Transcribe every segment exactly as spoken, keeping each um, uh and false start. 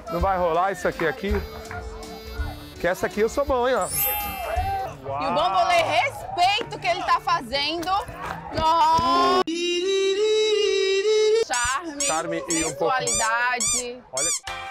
Não vai rolar isso aqui aqui? Que essa aqui eu sou bom, hein, ó. Uau. E o bambolê respeita o que ele tá fazendo. Oh. Charme, Charme e um pouco... sensualidade. Olha...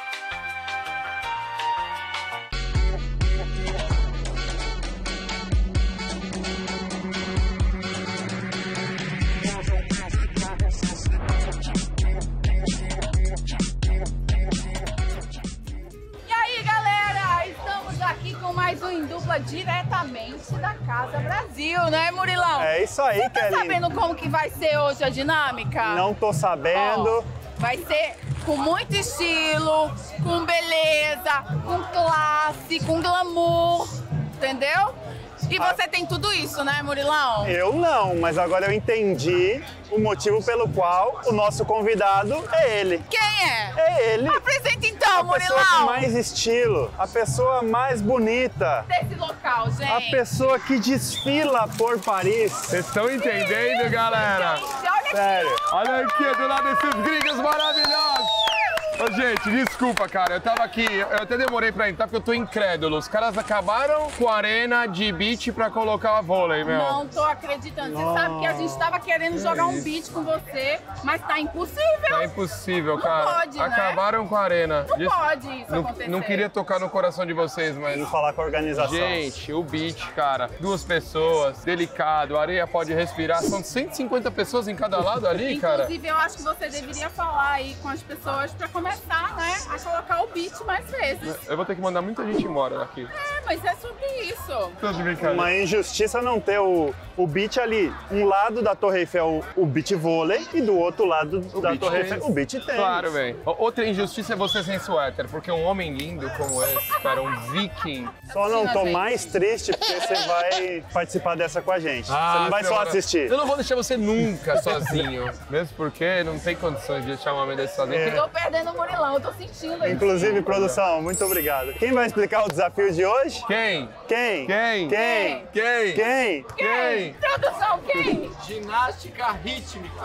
Mais um em dupla diretamente da Casa Brasil, né, Murilão? É isso aí, Você tá Kelly. sabendo como que vai ser hoje a dinâmica? Não tô sabendo. Ó, vai ser com muito estilo, com beleza, com classe, com glamour, entendeu? E você tem tudo isso, né, Murilão? Eu não, mas agora eu entendi o motivo pelo qual o nosso convidado é ele. Quem é? É ele. Apresenta então, a Murilão. A pessoa com mais estilo, a pessoa mais bonita. Desse local, gente. A pessoa que desfila por Paris. Vocês estão entendendo, Isso, galera? Gente, olha Sério. aqui. Olha aqui, do lado desses gringos maravilhosos. Ô, gente, desculpa, cara, eu tava aqui, eu até demorei pra entrar porque eu tô incrédulo. Os caras acabaram com a arena de beach pra colocar a vôlei, meu. Não tô acreditando. Você sabe que a gente tava querendo jogar um beat com você, mas tá impossível. Tá impossível, Não cara. pode, né? Acabaram com a arena. Não Des- pode isso não, acontecer. não queria tocar no coração de vocês, mas... Vamos falar com a organização. Gente, o beach, cara, duas pessoas, delicado, a areia pode respirar. São cento e cinquenta pessoas em cada lado ali, cara. Inclusive, eu acho que você deveria falar aí com as pessoas pra começar, né, a colocar o beat mais vezes. Eu vou ter que mandar muita gente embora daqui. É, mas é sobre isso. Tô de brincadeira. Uma injustiça não ter o, o beach ali. Um lado da Torre Eiffel, o beach vôlei, e do outro lado da beach Torre tênis. Eiffel, o beach tênis. Claro, velho. Outra injustiça é você sem suéter, porque um homem lindo como esse, cara, um viking... Só não tô Gente. mais triste porque você vai participar dessa com a gente. Ah, você não vai só senhora. assistir. Eu não vou deixar você nunca sozinho. Mesmo porque não tem condições de deixar um homem desse sozinho. É. Eu tô perdendo o Murilão, eu tô sentindo isso. Inclusive, produção, muito obrigado. Quem vai explicar o desafio de hoje? Quem? Quem? Quem? Quem? Quem? Quem? Quem? Produção, quem? Ginástica rítmica.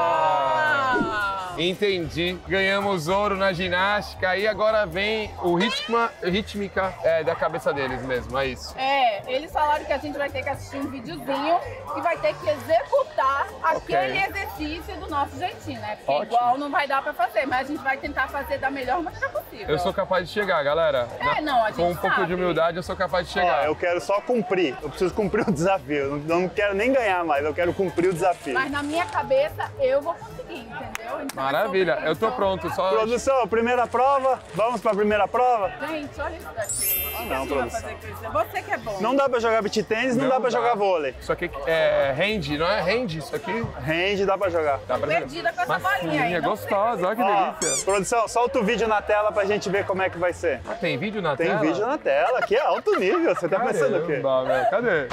Ah, Ah. entendi. Ganhamos ouro na ginástica e agora vem o ritma, rítmica é, da cabeça deles mesmo, é isso. É, eles falaram que a gente vai ter que assistir um videozinho e vai ter que executar aquele exercício do nosso jeitinho, né? Porque Ótimo. igual não vai dar pra fazer, mas a gente vai tentar fazer da melhor maneira possível. Eu sou capaz de chegar, galera. É, não, a gente Com um pouco sabe. de humildade, eu sou capaz de Ó, chegar. eu quero só cumprir. Eu preciso cumprir o desafio. Eu não, não quero nem ganhar mais, eu quero cumprir o desafio. Mas na minha cabeça eu vou conseguir, entendeu? Então, Maravilha, sobre eu tô isso. pronto, só... Produção, primeira prova. Vamos pra primeira prova? Gente, olha isso daqui. O que não, a gente vai produção. fazer com isso? Você que é bom. Não dá pra jogar beach tênis, não, Não dá pra dá. jogar vôlei. Isso aqui é hand, não é hand isso aqui? Hand dá pra jogar. Dá pra Perdida com essa bolinha aí. Massinha, não gostosa, olha que Ó, delícia. produção, solta o vídeo na tela pra gente ver como é que vai ser. Ah, tem vídeo na Tem tela? vídeo na tela, aqui é alto nível. Você tá pensando o quê? Caramba, meu, cadê?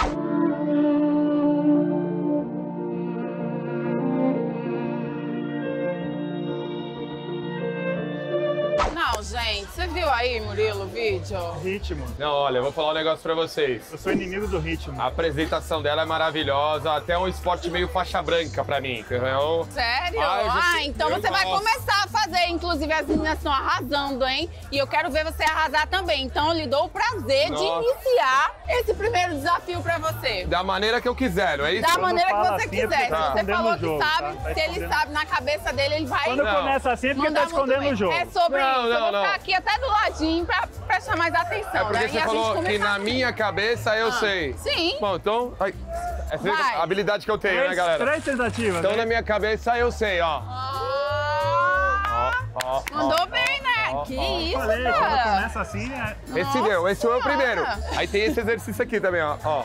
Não, gente, você viu aí, Murilo, o vídeo? Ritmo. Não, olha, eu vou falar um negócio pra vocês. Eu sou inimigo do ritmo. A apresentação dela é maravilhosa, até um esporte meio faixa branca pra mim, entendeu? Sério? Ah, eu já Ah, sei. então Eu você vai gosto. começar a fazer. Inclusive, as meninas estão arrasando, hein? E eu quero ver você arrasar também. Então, eu lhe dou o prazer de Nossa. iniciar esse primeiro desafio pra você. Da maneira que eu quiser, não é isso? Da Quando maneira que fala você assim, é quiser. Se porque tá você escondendo falou o que jogo, sabe, tá? Tá se ele escondendo. sabe na cabeça dele, ele vai Quando Não. começa assim é porque mandar tá muito escondendo bem. o jogo. É sobre Não, isso. não, eu vou não. ficar aqui até do ladinho pra prestar mais atenção, É porque né? você E a falou gente que começar na assim. minha cabeça eu Ah, sei. sim. Bom, então... Ai, essa é Vai. a habilidade que eu tenho, né, Três, galera? três tentativas. Então né? na minha cabeça eu sei, ó. Ah, Ó, ó, mandou ó. bem, né? ó, que ó. isso, Falei, quando cara. começa assim, é... Esse Nossa deu, esse foi o Senhora. primeiro. Aí tem esse exercício aqui também, ó. ó.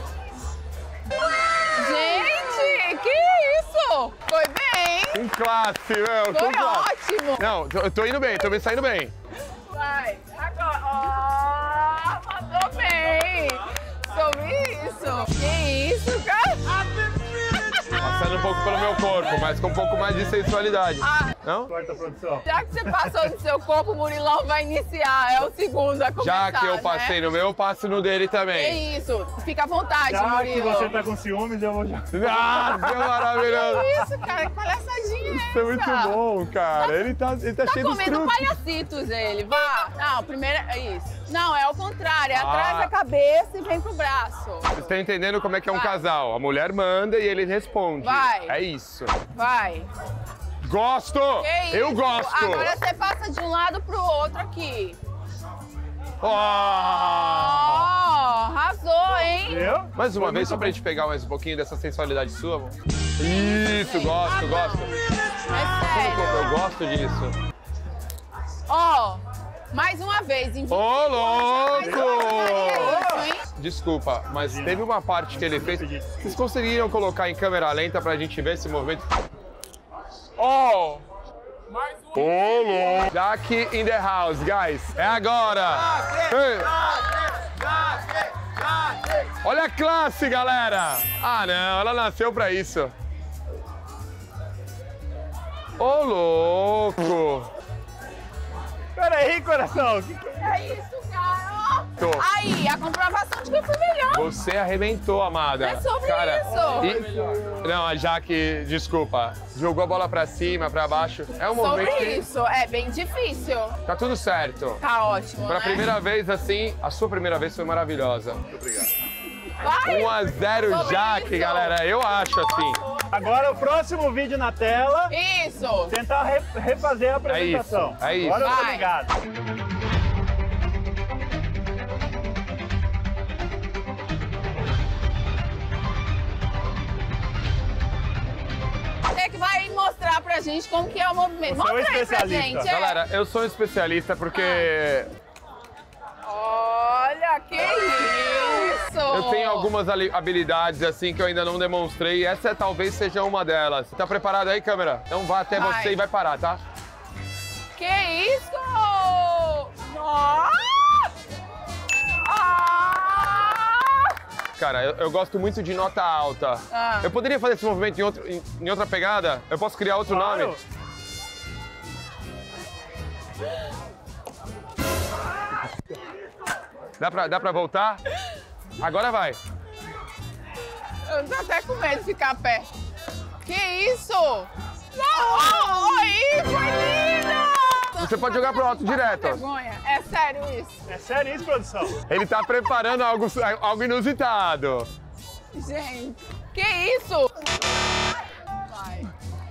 Gente, que isso? Foi bem. Com classe, meu, Foi com classe. ótimo. Não, eu tô indo bem, tô me saindo bem. Vai, agora. Ó, mandou bem. Sobre isso. Que isso, cara? Passando um pouco pelo meu corpo, mas com um pouco mais de sensualidade. Ah, Não? Corta a produção. já que você passou no seu corpo, o Murilão vai iniciar. É o segundo a começar, Já que eu passei né? no meu, eu passo no dele Que também. isso. Fica à vontade, Já que Murilo. você tá com ciúmes, eu vou já... Nossa, maravilhoso. Que isso, cara? Que palhaçadinha Isso é muito bom, cara. Ele tá, ele tá, Tá cheio de comendo truques. palhacitos ele, vá. Não, primeiro é isso. Não, é ao contrário, é Ah. atrás da cabeça e vem pro braço. Você tá entendendo como é que é um Vai. casal? A mulher manda e ele responde. Vai. É isso. Vai. Gosto! Que Eu isso? gosto! Agora você passa de um lado pro outro aqui. Oh! Ó, arrasou, hein? Viu? Mais uma Foi vez, muito só pra bom. gente pegar mais um pouquinho dessa sensualidade sua, amor. Isso, gosto, gosto. É sério. Eu gosto disso. Ó, mais uma vez, em Ô, louco! isso, hein? Desculpa, mas teve uma parte que ele fez. Vocês conseguiriam colocar em câmera lenta pra gente ver esse movimento? Oh! Mais um. Ô, louco! Jack in the house, guys. É agora! Ei. Olha a classe, galera! Ah, não, ela nasceu pra isso. Ô, louco! Pera aí, coração. Que que é? É isso, cara. Tô. Aí, a comprovação de que eu fui melhor. Você arrebentou, amada. É sobre Cara, isso. e- Não, a Jaque, desculpa, jogou a bola pra cima, pra baixo. É um Sobre movimento que isso, é bem difícil. tá tudo certo. Tá ótimo, Pra né? primeira vez, assim, a sua primeira vez foi maravilhosa. Vai. um a zero Sobre Jaque, isso. galera. Eu acho assim. Agora o próximo vídeo na tela, Isso. tentar re- refazer a apresentação. É isso, é Agora eu tô Vai. ligado. Você que vai mostrar pra gente como que é o movimento. Você é o Mostra aí pra especialista. gente. é. Galera, eu sou um especialista porque Olha, que isso. eu tenho algumas ali- habilidades assim que eu ainda não demonstrei e essa talvez seja uma delas. Tá preparado aí, câmera? Então vá até Vai. você e vai parar, tá? Que isso? Nossa! Ah! Cara, eu, eu gosto muito de nota alta. Ah. Eu poderia fazer esse movimento em, outro, em, em outra pegada? Eu posso criar outro Claro. nome? Dá pra, dá pra voltar? Agora vai. Eu tô até com medo de ficar perto. Que isso? Não! Oi, foi lindo! Você pode jogar pro alto direto. ó. Vergonha. É sério isso? É sério isso, produção? Ele tá preparando algo, algo inusitado. Gente, que isso? Vai.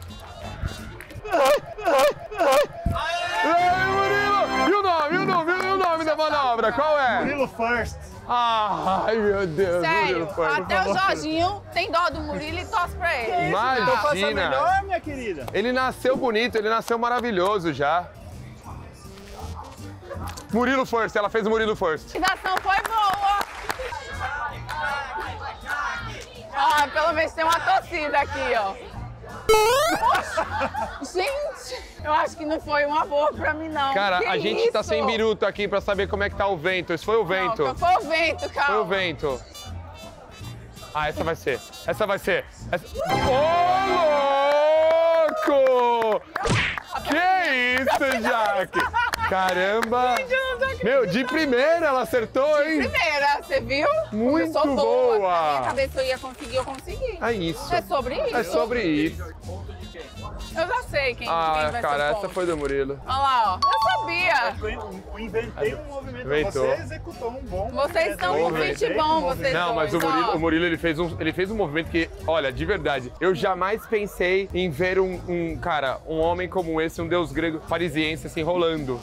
Ei, Murilo! E o nome? E o nome? E o nome da manobra? Qual é? Murilo first. Ai, meu Deus. Sério, Murilo, foi, por até o favor. Jorginho tem dó do Murilo e torce pra ele. Imagina. Então faça melhor, minha querida. Ele nasceu bonito, ele nasceu maravilhoso já. Murilo first, ela fez o Murilo first. A liquidação foi boa. Ah, pelo menos tem uma torcida aqui, ó. Gente, eu acho que não foi uma boa pra mim, não. Cara, Que a gente tá isso? sem biruta aqui pra saber como é que tá o vento. Isso foi o vento. Não, foi o vento, calma. Foi o vento. Ah, essa vai ser. Essa vai ser. Essa... Ô, louco! Que isso, Jaque? Caramba! Meu, de primeira ela acertou, hein? Primeira, você viu? Muito Começou boa. boa. Na minha cabeça eu ia conseguir, eu consegui. É isso. É sobre isso? É sobre isso. Eu já sei quem, quem Ah, vai cara, ser o essa ponto. foi do Murilo. Olha lá, ó. Eu sabia. Eu inventei um movimento. Inventou. Você executou um bom Vocês estão com Movimento. fit bom, vocês Não, mas o dois, Murilo, ó. o Murilo ele, fez um, ele fez um movimento que, olha, de verdade, eu jamais pensei em ver um, um, cara, um homem como esse, um deus grego parisiense, assim, rolando.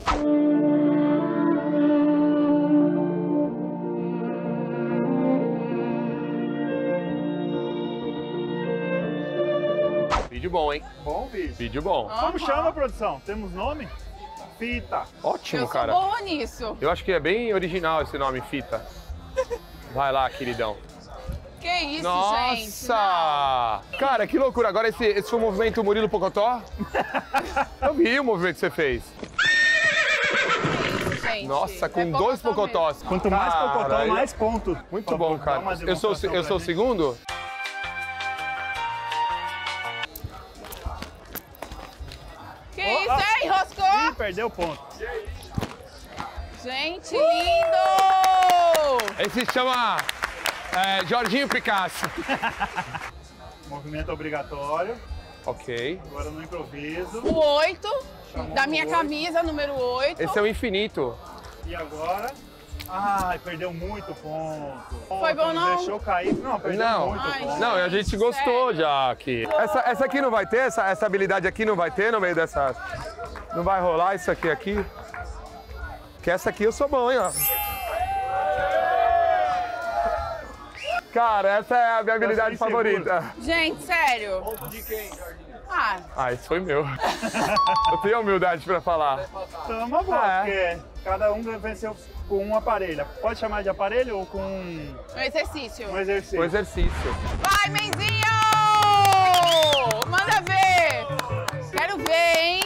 Vídeo bom, hein? Bom vídeo. Vídeo bom. Como chama, produção? Temos nome? Fita. Ótimo, Eu sou cara. boa nisso. Eu acho que é bem original esse nome, Fita. Vai lá, queridão. Que isso, gente? Nossa! Cara, que loucura. Agora esse, esse foi o movimento Murilo Pocotó? Eu vi o movimento que você fez. Não, gente. Nossa, com É dois pocotó pocotós. Quanto mais Cara, pocotó, eu- mais ponto. Muito Por bom, favor, cara. dá uma Eu sou, o se- demonstração eu sou o pra segundo? mesmo. Que Ó, isso, ó. é? Enroscou? Ih, perdeu o ponto. Gente, lindo! Esse se chama é, Jorginho Picasso. Movimento obrigatório. Ok. Agora no improviso. O oito, da minha camisa, número oito. Esse é o infinito. E agora? Ai, perdeu muito ponto. Foi bom, não? Deixou cair. Não, perdeu Não, muito Ai, ponto. não, a gente gostou Sério? já aqui. Essa, essa aqui não vai ter? Essa, essa habilidade aqui não vai ter no meio dessa... Não vai rolar isso aqui aqui? Porque essa aqui eu sou bom, hein, ó. Cara, essa é a minha habilidade inseguro. favorita. Gente, sério. De quem? Ah, Ah, isso foi meu. Eu tenho humildade pra falar. Então é uma boa, Ah, porque cada um venceu com um aparelho. Pode chamar de aparelho ou com um um exercício. exercício? O exercício. Vai, Menzinho! Manda ver! Quero ver, hein?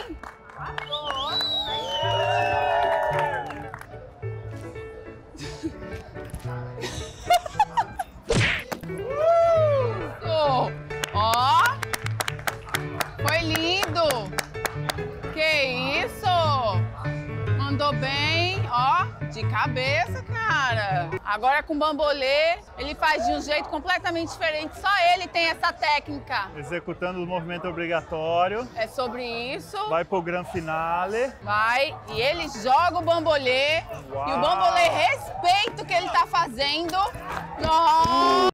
Isso! Ó! Foi lindo! Que isso! Mandou bem, ó, de cabeça, cara. Agora com o bambolê, ele faz de um jeito completamente diferente. Só ele tem essa técnica. Executando o movimento obrigatório. É sobre isso. Vai pro grande finale. Vai, e ele joga o bambolê. Uau. E o bambolê respeita o que ele tá fazendo. Nossa.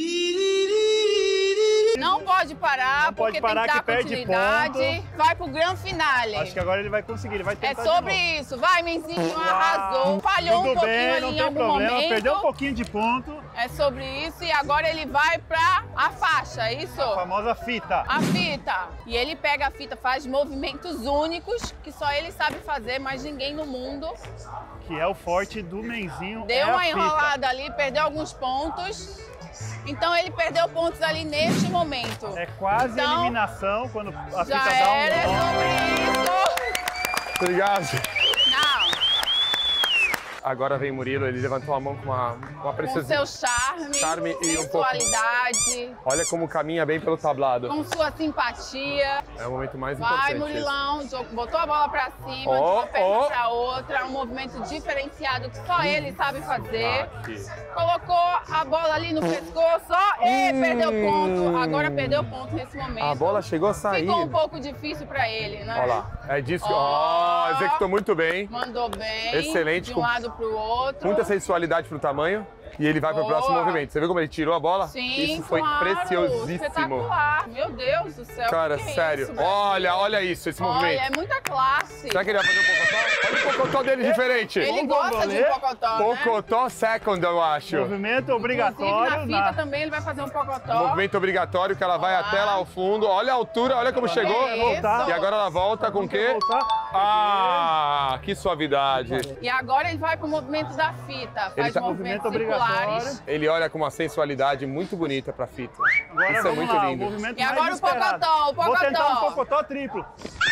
Não pode parar, Não pode porque parar tem que que dar perde continuidade. Vai pro grande finale. Acho que agora ele vai conseguir, ele vai É tentar sobre de novo. isso. Vai, Menzinho, Uau. arrasou. Falhou Tudo um pouquinho bem, ali não em tem algum problema. momento. Perdeu um pouquinho de ponto. É sobre isso e agora ele vai pra a faixa, é isso? A famosa fita. A fita. E ele pega a fita, faz movimentos únicos que só ele sabe fazer, mas ninguém no mundo. Que é o forte do Menzinho. Deu é a uma fita. enrolada ali, perdeu alguns pontos. Então ele perdeu pontos ali neste momento. É quase Então, eliminação quando a Já fita era dá um nó. sobre isso. Obrigado. Não, Agora vem Murilo, ele levantou a mão com uma, uma com preciosidade. seu charme, Charme e um pouco- sensualidade, Olha como caminha bem pelo tablado. com sua simpatia. É o momento mais Vai, importante. Murilão, jogou- botou a bola pra cima, Ó, de uma perna ó. pra outra, um movimento diferenciado que só ele sabe fazer. Aqui. Colocou a bola ali no pescoço, ó, e Hum. perdeu ponto. Agora perdeu ponto nesse momento. A bola chegou a sair. Ficou um pouco difícil pra ele, né? Olha lá. É disso que... Ó. Ó, executou muito bem. Mandou bem. Excelente, De um com lado pro outro. Muita sensualidade pro tamanho. E ele vai pro Boa. próximo movimento. Você viu como ele tirou a bola? Sim, Isso foi claro, preciosíssimo. espetacular. Meu Deus do céu. Cara, que que é sério. isso, Brasil? olha, olha isso, esse Olha, movimento. é muita classe. Será que ele vai fazer um pocotó? Olha o pocotó dele diferente. Ele Um gosta bambolê, de um pocotó, né? Pocotó second, eu acho. Movimento Inclusive, obrigatório. na fita na- também ele vai fazer um pocotó. Movimento obrigatório que ela vai Olá. até lá ao fundo. Olha a altura, olha como chegou. É voltar. isso. E agora ela volta com o quê? Voltar. Ah, que suavidade. E agora ele vai pro movimento da fita. Ele Faz tá- movimentos Movimento circulares. obrigatório. Ele olha com uma sensualidade muito bonita pra fita. Agora Isso é vamos muito lá, lindo. o movimento E agora mais o esperado. pocotó, o Vou tentar um pocotó. pocotó triplo.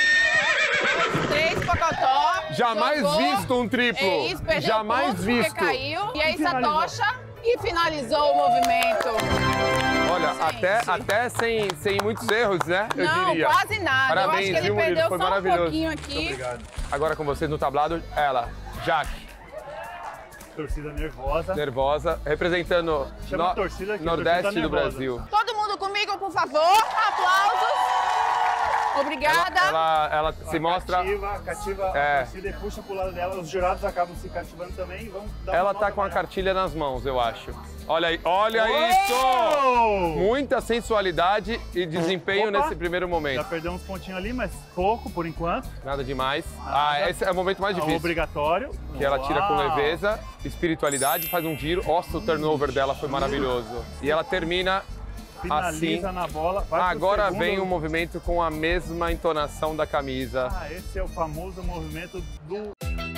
Três pocotó. Jamais jogou. visto um triplo. É isso, perdeu Jamais pontos visto. porque caiu. E aí E finalizou. Satocha e finalizou o movimento. Olha, Gente. até, até sem, sem muitos erros, né? Eu Não, diria. quase nada. Parabéns, Eu acho que ele viu, Murilo? perdeu Foi só um maravilhoso. pouquinho aqui. Obrigado. Agora com vocês no tablado, ela, Jaque, Torcida nervosa. nervosa, representando Chama no- a torcida que a Nordeste torcida do nervosa. Brasil. Todo mundo comigo, por favor. Aplausos. Obrigada. Ela, ela, ela se mostra. Cativa, cativa É. a torcida e puxa pro lado dela. Os jurados acabam se cativando também e vão dar Ela uma tá nota com a maior. cartilha nas mãos, eu acho. Olha aí, olha Oh! isso! Muita sensualidade e desempenho Opa! nesse primeiro Já momento. perdeu uns pontinhos ali, mas pouco por enquanto. Nada demais. Ah, esse é o momento mais É difícil. obrigatório. Que ela tira com Uau! leveza, espiritualidade, faz um giro. Nossa, o turnover dela foi maravilhoso. E ela termina Finaliza assim. na bola. Vai pro Agora segundo. vem o movimento com a mesma entonação da camisa. Ah, esse é o famoso movimento do...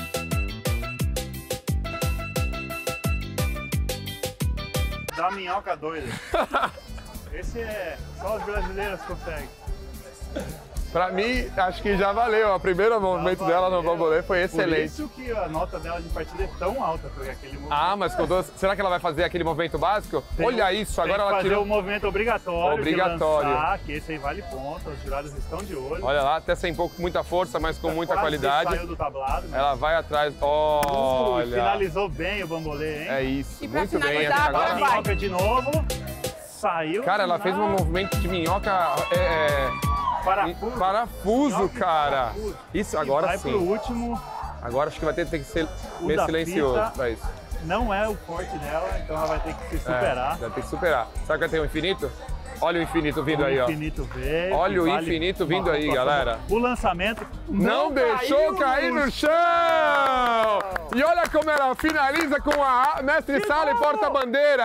da minhoca doida. Esse é... só os brasileiros conseguem. Pra mim, acho que já valeu. O primeiro movimento dela no bambolê foi Por excelente. isso que a nota dela de partida é tão alta, porque aquele movimento... Ah, mas com doce... será que ela vai fazer aquele movimento básico? Tem- Olha isso, tem agora que ela fazer tirou. o movimento obrigatório, Obrigatório. de lançar, que esse aí vale ponto, os jurados estão de olho. Olha lá, até sem pouco, muita força, mas com muita Quase qualidade. saiu do tablado, né? Ela vai atrás. Ui, Olha. finalizou bem o bambolê, hein? É isso, E pra muito bem. finalizar, Até agora agora. vai. Minhoca de novo, saiu. Cara, ela na- fez um movimento de minhoca é, Parafuso. Parafuso, Nhoque cara. parafuso. Isso, E agora vai sim. pro último, Agora acho que vai ter, ter que ser O meio da silencioso fita. pra isso. não é o forte dela, então ela vai ter que se superar. É, vai ter que superar. Sabe que vai ter um infinito? Olha o infinito vindo O aí, ó. infinito veio. Olha o que vale infinito uma vindo aí, pontuação galera. boa. O lançamento Não, deixou cair no chão! E olha como ela finaliza com a mestre Sala e porta-bandeira.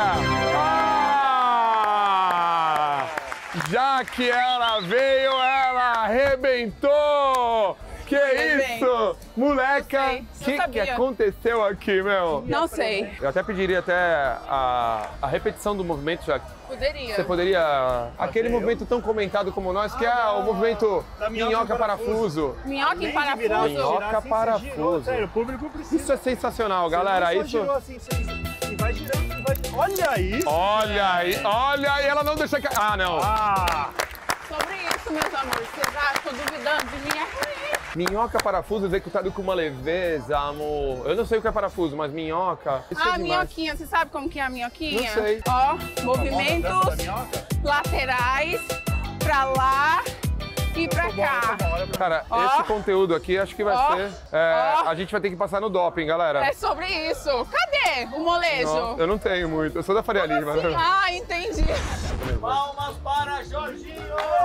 Ah! Já que ela veio, ela arrebentou! Que isso? Moleca, Não sei, o não que, que sabia. aconteceu aqui, meu? Não sei. Eu até pediria até a, a repetição do movimento, já que Poderia. você poderia... Aquele eu? movimento tão comentado como nós, que é o movimento Da minhoca minhoca em parafuso. parafuso. Minhoca em Além de virar, parafuso. Minhoca girar assim, parafuso. você girou, sério, o público precisa. Isso é sensacional, galera. Você não só Isso... girou assim, você- e vai girando, e vai... Olha isso! Olha aí, olha aí, ela não deixa cair. Ah, não. Ah! Sobre isso, meus amores, vocês acham duvidando de mim é ruim. Minhoca parafuso executado com uma leveza, amor. Eu não sei o que é parafuso, mas minhoca. Isso é A demais. minhoquinha, você sabe como que é a minhoquinha? Não sei. Ó, Dança movimentos da minhoca? laterais, pra lá e pra cá. Cara, Ó. esse conteúdo aqui acho que vai Ó. ser. é, Ó. A gente vai ter que passar no doping, galera. É sobre isso. Cadê o molejo? Não, eu não tenho muito. Eu sou da Faria Lima. Assim? né? Ah, entendi. Palmas para Jorginho!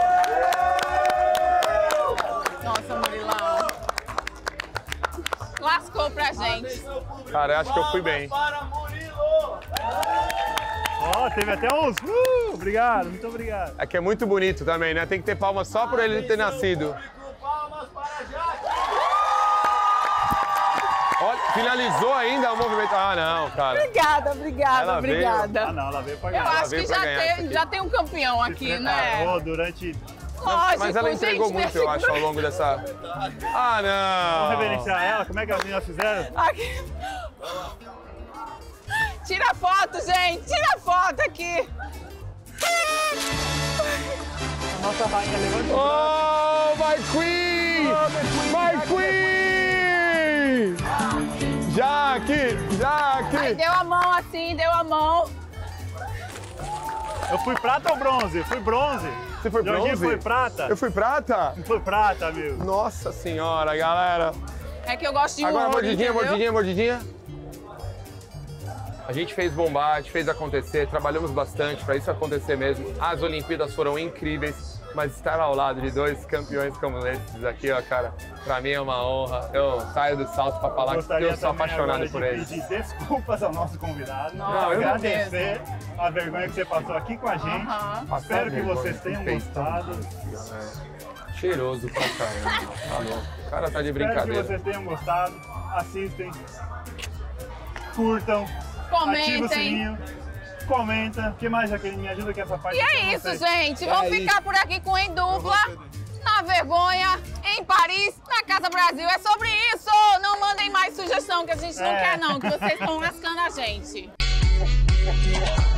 Nossa, Murilão. Lascou pra gente. Cara, eu acho que eu fui bem. Para Murilo! Ó, teve até uns... Uh, obrigado, muito obrigado. É que é muito bonito também, né? Tem que ter palmas só por ele ter nascido. Palmas para Jaque! Olha, finalizou ainda o movimento. Ah, não, cara. Obrigada, obrigada, Ela veio. obrigada. Ah, não, ela veio pra Eu ganhar. acho veio que pra já ganhar isso tem, aqui. já tem um campeão aqui, né? Preparou durante... Lógico, Mas ela entregou gente, muito, eu nesse acho, ao longo dessa. Ah, não! Vamos reverenciar ela? Como é que as meninas fizeram? Aqui. Tira foto, gente! Tira foto aqui! A nossa rainha levantou. Oh, my queen! My queen! Jaque! Aí Jaque! deu a mão assim, deu a mão. Eu fui prata ou bronze? Eu fui bronze. Você foi Jorginho bronze? foi prata. Eu fui prata? Foi prata, amigo. Nossa senhora, galera! É que eu gosto de um Agora, ouro, mordidinha, entendeu? mordidinha, mordidinha. A gente fez bombar, a gente fez acontecer, trabalhamos bastante para isso acontecer mesmo. As Olimpíadas foram incríveis, mas estar ao lado de dois campeões como esses aqui, ó, cara, pra mim é uma honra. Eu saio do salto para falar que Gostaria eu sou também apaixonado agora por de eles. pedir desculpas ao nosso convidado. Não, eu não agradecer a vergonha que você passou aqui com a gente. Aham. Espero que vergonha, vocês tenham fez gostado. Cheiroso pra caramba, tá louco. O cara tá de Espero que brincadeira. vocês tenham gostado. Assistem, curtam, ativa o Comentem. sininho, comenta. O que mais, Jaqueline? Me ajuda que essa parte. E eu é não isso, sei. gente. Vamos ficar por aqui com Em Dupla, na Vergonha, em Paris, na Casa Brasil. É sobre isso! Não mandem mais sugestão, que a gente não É. quer não, que vocês estão lascando a gente.